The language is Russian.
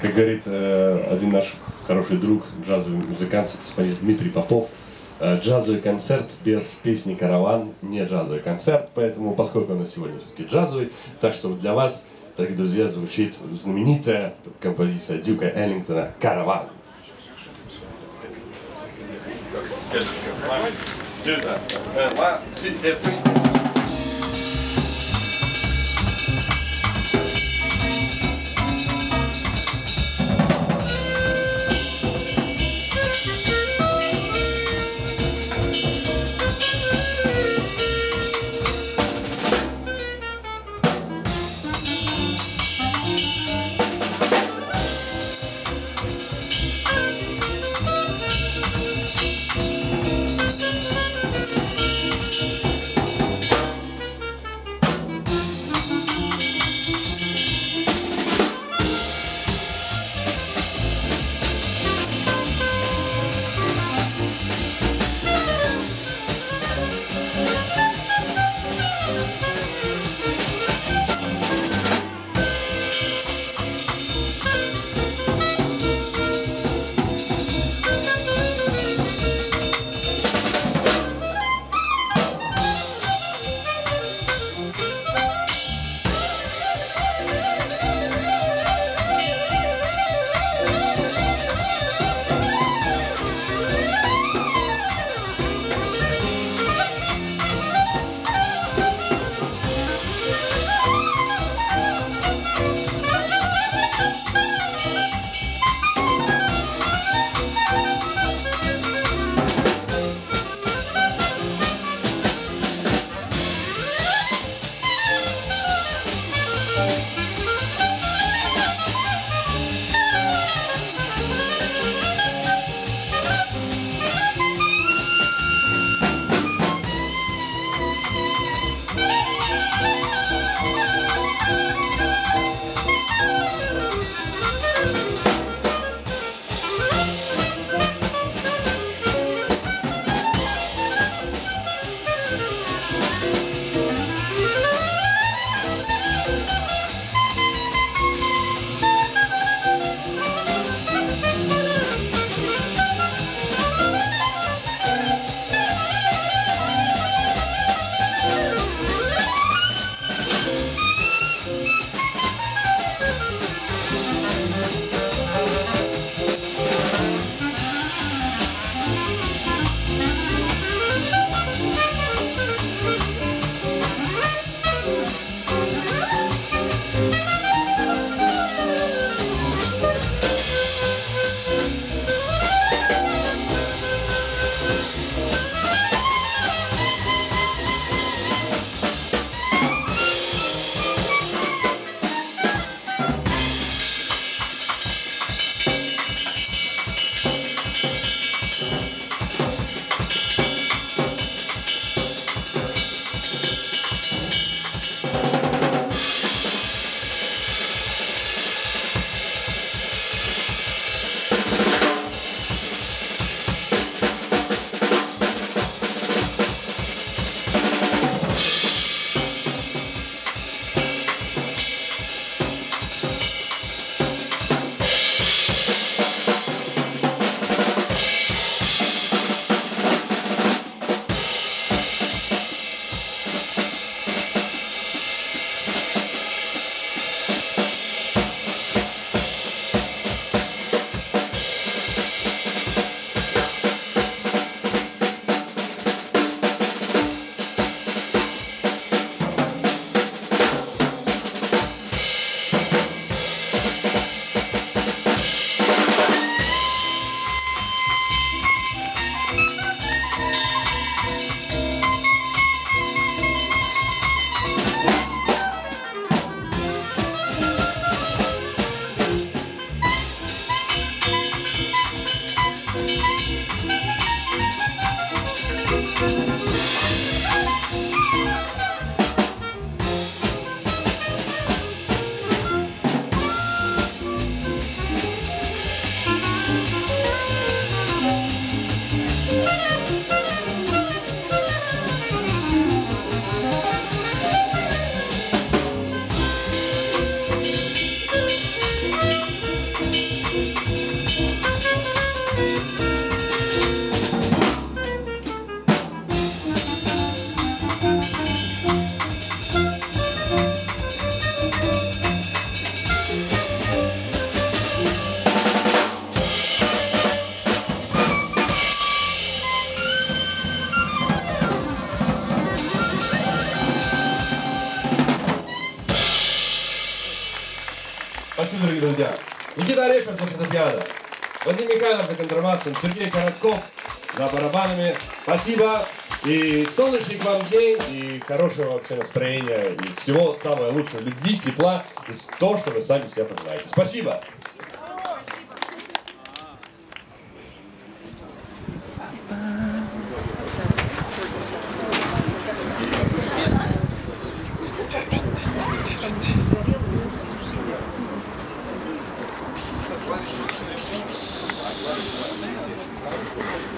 Как говорит один наш хороший друг, джазовый музыкант, саксофонист Дмитрий Попов, джазовый концерт без песни «Караван» не джазовый концерт, поэтому, поскольку у нас сегодня все-таки джазовый, так что для вас, дорогие друзья, звучит знаменитая композиция Дюка Эллингтона «Караван». друзья. Никита Орешков за фортепиано, Вадим Михайлов за контрабасом, Сергей Коротков за барабанами. Спасибо. И солнечных вам дней, и хорошего вообще настроения, и всего самого лучшего, любви, тепла, и то, что вы сами себя пожелаете. Спасибо. Thank you.